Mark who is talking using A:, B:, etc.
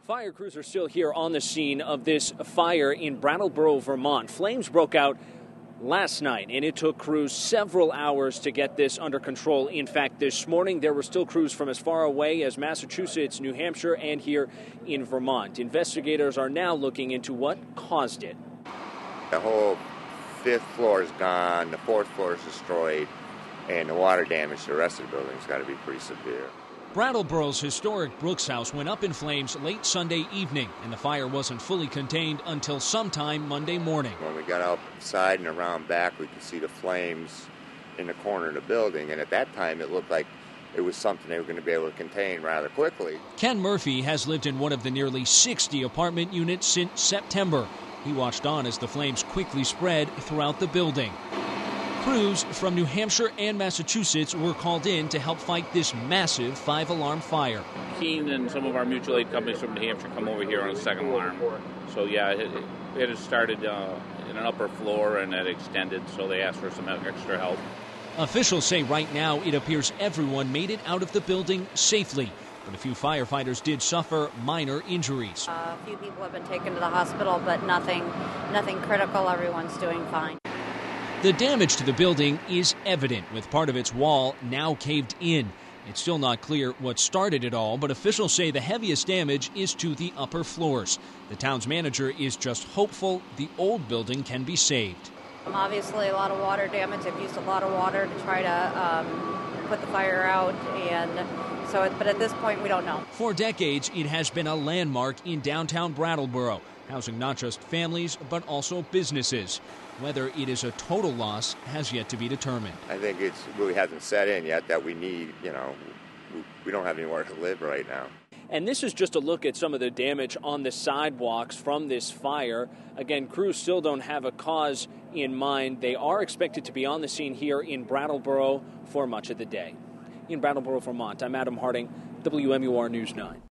A: Fire crews are still here on the scene of this fire in Brattleboro, Vermont. Flames broke out last night, and it took crews several hours to get this under control. In fact, this morning there were still crews from as far away as Massachusetts, New Hampshire, and here in Vermont. Investigators are now looking into what caused it.
B: The whole 5th floor is gone, the 4th floor is destroyed, and the water damage to the rest of the building's got to be pretty severe.
A: Brattleboro's historic Brooks House went up in flames late Sunday evening, and the fire wasn't fully contained until sometime Monday morning.
B: When we got outside and around back, we could see the flames in the corner of the building, and at that time it looked like it was something they were going to be able to contain rather quickly.
A: Ken Murphy has lived in one of the nearly 60 apartment units since September. He watched on as the flames quickly spread throughout the building. Crews from New Hampshire and Massachusetts were called in to help fight this massive 5-alarm fire.
C: Keene and some of our mutual aid companies from New Hampshire come over here on a 2nd alarm. So yeah, it had started in an upper floor and it extended, so they asked for some extra help.
A: Officials say right now it appears everyone made it out of the building safely, but a few firefighters did suffer minor injuries.
D: A few people have been taken to the hospital, but nothing critical. Everyone's doing fine.
A: The damage to the building is evident, with part of its wall now caved in. It's still not clear what started it all, but officials say the heaviest damage is to the upper floors. The town's manager is just hopeful the old building can be saved.
D: Obviously, a lot of water damage. They've used a lot of water to try to put the fire out, but at this point, we don't know.
A: For decades, it has been a landmark in downtown Brattleboro, housing not just families, but also businesses. Whether it is a total loss has yet to be determined.
B: I think it really hasn't set in yet that we need, we don't have anywhere to live right now.
A: And this is just a look at some of the damage on the sidewalks from this fire. Again, crews still don't have a cause in mind. They are expected to be on the scene here in Brattleboro for much of the day. In Brattleboro, Vermont, I'm Adam Harding, WMUR News 9.